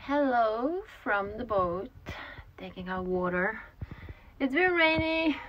Hello from the boat, taking out water. It's been rainy